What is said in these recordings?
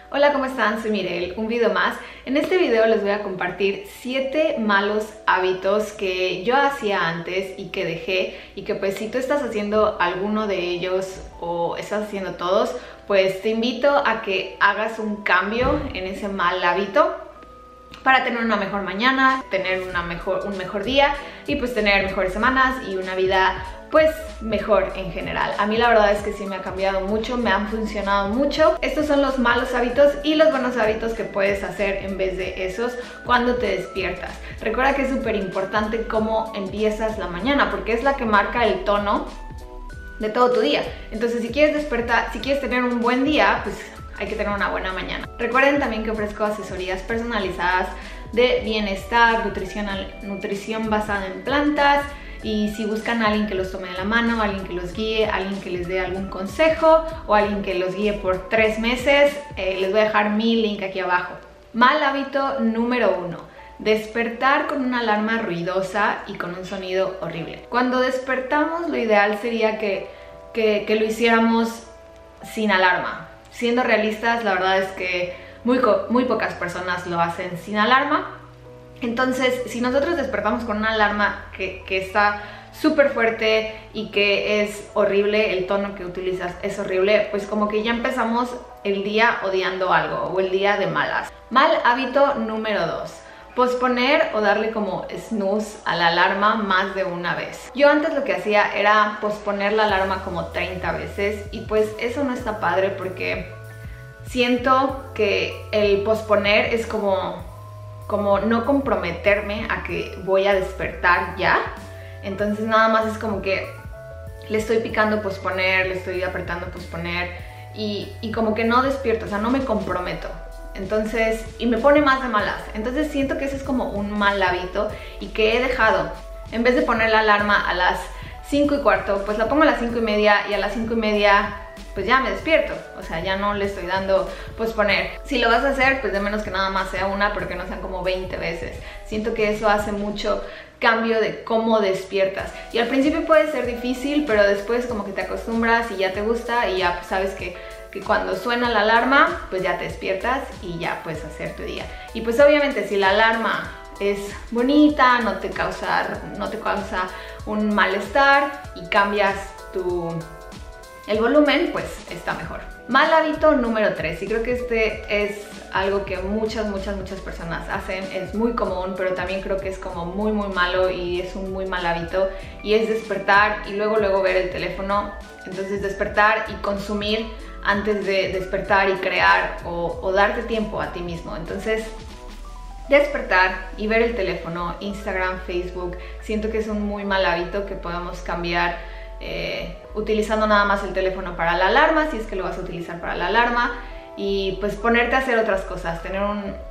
Hola, ¿cómo están? Soy Mirel, un video más. En este video les voy a compartir 7 malos hábitos que yo hacía antes y que dejé, y que pues si tú estás haciendo alguno de ellos o estás haciendo todos, pues te invito a que hagas un cambio en ese mal hábito para tener una mejor mañana, tener un mejor día y pues tener mejores semanas y una vida pues mejor en general. A mí la verdad es que sí me ha cambiado mucho, me han funcionado mucho. Estos son los malos hábitos y los buenos hábitos que puedes hacer en vez de esos cuando te despiertas. Recuerda que es súper importante cómo empiezas la mañana, porque es la que marca el tono de todo tu día. Entonces si quieres despertar, si quieres tener un buen día, pues hay que tener una buena mañana. Recuerden también que ofrezco asesorías personalizadas de bienestar, nutrición basada en plantas. Y si buscan a alguien que los tome de la mano, alguien que los guíe, alguien que les dé algún consejo o alguien que los guíe por 3 meses, les voy a dejar mi link aquí abajo. Mal hábito número 1. Despertar con una alarma ruidosa y con un sonido horrible. Cuando despertamos, lo ideal sería que lo hiciéramos sin alarma. Siendo realistas, la verdad es que muy pocas personas lo hacen sin alarma. Entonces, si nosotros despertamos con una alarma que está súper fuerte y que es horrible, el tono que utilizas es horrible, pues como que ya empezamos el día odiando algo o el día de malas. Mal hábito número 2. Posponer o darle como snooze a la alarma más de una vez. Yo antes lo que hacía era posponer la alarma como 30 veces y pues eso no está padre, porque siento que el posponer es como no comprometerme a que voy a despertar ya. Entonces nada más es como que le estoy picando posponer, le estoy apretando posponer y como que no despierto, o sea, no me comprometo. Entonces, y me pone más de malas. Entonces siento que ese es como un mal hábito y que he dejado. En vez de poner la alarma a las 5:15, pues la pongo a las 5:30 y a las 5:30 pues ya me despierto. O sea, ya no le estoy dando posponer. Si lo vas a hacer, pues de menos que nada más sea una, pero que no sean como 20 veces. Siento que eso hace mucho cambio de cómo despiertas. Y al principio puede ser difícil, pero después como que te acostumbras y ya te gusta y ya pues sabes que cuando suena la alarma, pues ya te despiertas y ya puedes hacer tu día. Y pues obviamente si la alarma es bonita, no te causa un malestar y cambias el volumen, pues está mejor. Mal hábito número 3, y creo que este es algo que muchas personas hacen, es muy común, pero también creo que es como muy malo y es un muy mal hábito, y es despertar y luego ver el teléfono. Entonces despertar y consumir antes de despertar y crear o darte tiempo a ti mismo. Entonces despertar y ver el teléfono, Instagram, Facebook, siento que es un muy mal hábito que podemos cambiar utilizando nada más el teléfono para la alarma, si es que lo vas a utilizar para la alarma, y pues ponerte a hacer otras cosas, tener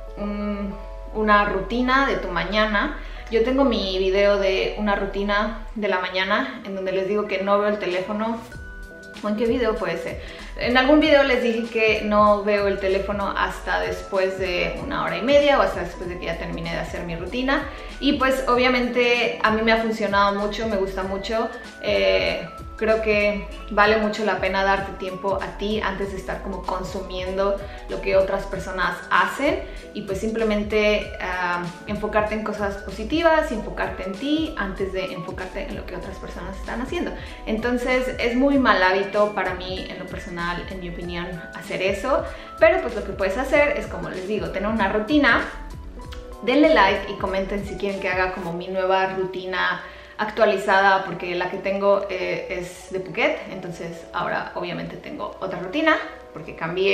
una rutina de tu mañana. Yo tengo mi video de una rutina de la mañana en donde les digo que no veo el teléfono. ¿O en qué video puede ser? En algún video les dije que no veo el teléfono hasta después de 1h30 o hasta después de que ya terminé de hacer mi rutina. Y pues obviamente a mí me ha funcionado mucho, me gusta mucho. Creo que vale mucho la pena darte tiempo a ti antes de estar como consumiendo lo que otras personas hacen, y pues simplemente enfocarte en cosas positivas y enfocarte en ti antes de enfocarte en lo que otras personas están haciendo. Entonces es muy mal hábito para mí, en lo personal, en mi opinión, hacer eso, pero pues lo que puedes hacer es, como les digo, tener una rutina. Denle like y comenten si quieren que haga como mi nueva rutina actualizada, porque la que tengo es de Phuket. Entonces ahora obviamente tengo otra rutina porque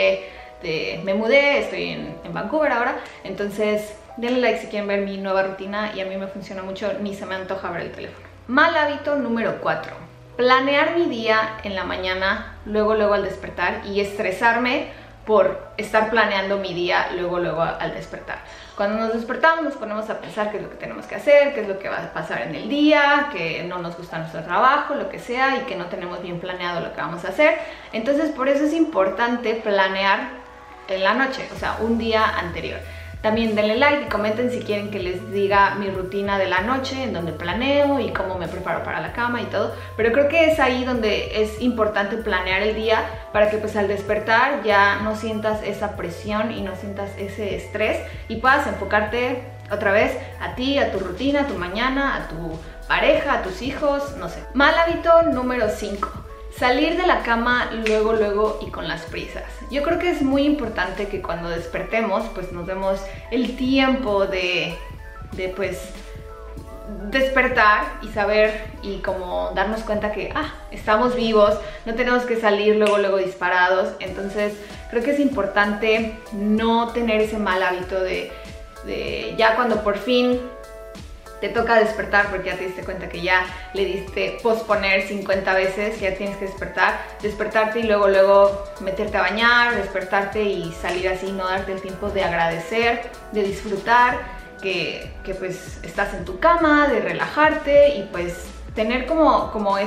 me mudé, estoy en Vancouver ahora. Entonces denle like si quieren ver mi nueva rutina, y a mí me funciona mucho, ni se me antoja ver el teléfono. Mal hábito número 4. Planear mi día en la mañana, luego al despertar, y estresarme por estar planeando mi día luego al despertar. Cuando nos despertamos nos ponemos a pensar qué es lo que tenemos que hacer, qué es lo que va a pasar en el día, que no nos gusta nuestro trabajo, lo que sea, y que no tenemos bien planeado lo que vamos a hacer. Entonces por eso es importante planear en la noche, o sea, un día anterior. También denle like y comenten si quieren que les diga mi rutina de la noche, en donde planeo y cómo me preparo para la cama y todo. Pero creo que es ahí donde es importante planear el día para que pues al despertar ya no sientas esa presión y no sientas ese estrés y puedas enfocarte otra vez a ti, a tu rutina, a tu mañana, a tu pareja, a tus hijos, no sé. Mal hábito número 5. Salir de la cama luego y con las prisas. Yo creo que es muy importante que cuando despertemos pues nos demos el tiempo de pues despertar y saber y como darnos cuenta que estamos vivos, no tenemos que salir luego disparados. Entonces creo que es importante no tener ese mal hábito de ya cuando por fin te toca despertar porque ya te diste cuenta que ya le diste posponer 50 veces, que ya tienes que despertarte y luego meterte a bañar, despertarte y salir así, no darte el tiempo de agradecer, de disfrutar que pues estás en tu cama, de relajarte y pues tener como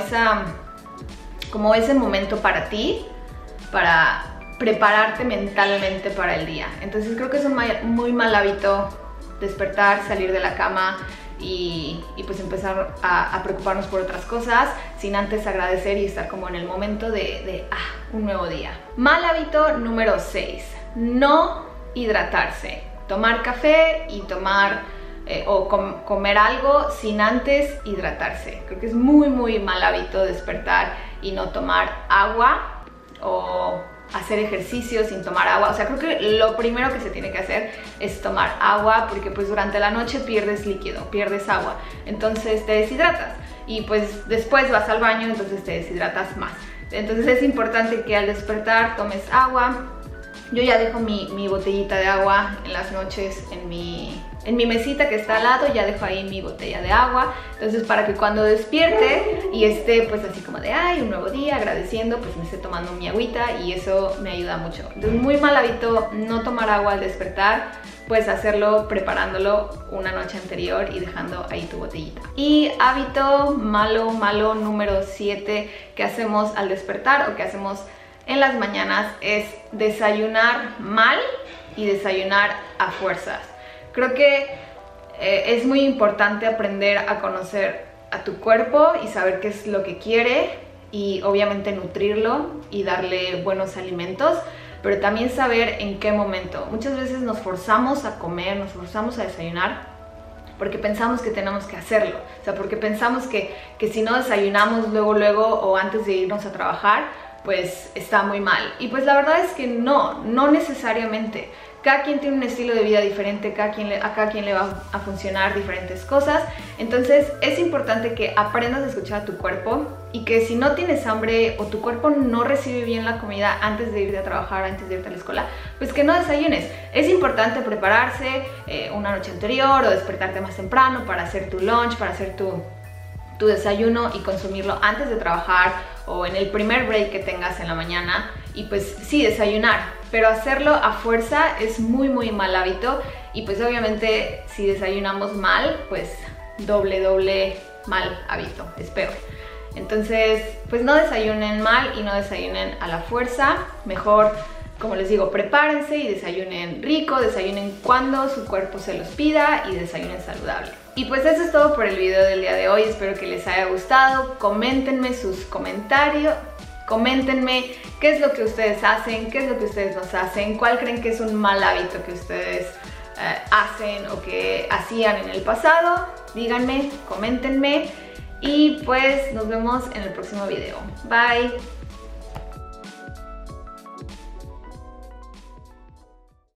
ese momento para ti, para prepararte mentalmente para el día. Entonces creo que es un muy mal hábito despertar, salir de la cama y pues empezar a preocuparnos por otras cosas sin antes agradecer y estar como en el momento de un nuevo día. Mal hábito número 6, no hidratarse. Tomar café y comer algo sin antes hidratarse. Creo que es muy mal hábito despertar y no tomar agua o hacer ejercicio sin tomar agua. O sea, creo que lo primero que se tiene que hacer es tomar agua porque pues durante la noche pierdes líquido, pierdes agua, entonces te deshidratas y pues después vas al baño, entonces te deshidratas más. Entonces es importante que al despertar tomes agua. Yo ya dejo mi botellita de agua en las noches en mi mesita que está al lado, ya dejo ahí mi botella de agua. Entonces para que cuando despierte y esté pues así como de un nuevo día, agradeciendo, pues me esté tomando mi agüita y eso me ayuda mucho. Entonces muy mal hábito no tomar agua al despertar, pues hacerlo preparándolo una noche anterior y dejando ahí tu botellita. Y hábito malo número 7 que hacemos al despertar o que hacemos en las mañanas es desayunar mal y desayunar a fuerzas. Creo que es muy importante aprender a conocer a tu cuerpo y saber qué es lo que quiere y obviamente nutrirlo y darle buenos alimentos, pero también saber en qué momento. Muchas veces nos forzamos a comer, nos forzamos a desayunar porque pensamos que tenemos que hacerlo, o sea, porque pensamos que si no desayunamos luego o antes de irnos a trabajar, pues está muy mal. Y pues la verdad es que no necesariamente. Cada quien tiene un estilo de vida diferente, a cada quien le va a funcionar diferentes cosas. Entonces es importante que aprendas a escuchar a tu cuerpo y que si no tienes hambre o tu cuerpo no recibe bien la comida antes de irte a trabajar, antes de irte a la escuela, pues que no desayunes. Es importante prepararse una noche anterior o despertarte más temprano para hacer tu lunch, para hacer tu desayuno y consumirlo antes de trabajar o en el primer break que tengas en la mañana y pues sí, desayunar, pero hacerlo a fuerza es muy mal hábito y pues obviamente si desayunamos mal, pues doble mal hábito, es peor. Entonces pues no desayunen mal y no desayunen a la fuerza, mejor, como les digo, prepárense y desayunen rico, desayunen cuando su cuerpo se los pida y desayunen saludable. Y pues eso es todo por el video del día de hoy, espero que les haya gustado, coméntenme sus comentarios, coméntenme qué es lo que ustedes hacen, qué es lo que ustedes nos hacen, cuál creen que es un mal hábito que ustedes hacen o que hacían en el pasado, díganme, coméntenme y pues nos vemos en el próximo video. Bye.